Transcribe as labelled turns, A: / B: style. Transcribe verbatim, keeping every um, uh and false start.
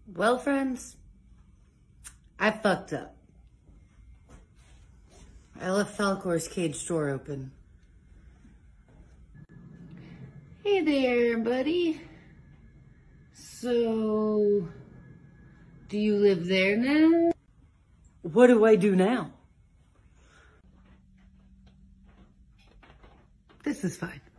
A: Well, friends, I fucked up. I left Falcor's cage door open. Hey there, buddy. So, do you live there now? What do I do now? This is fine.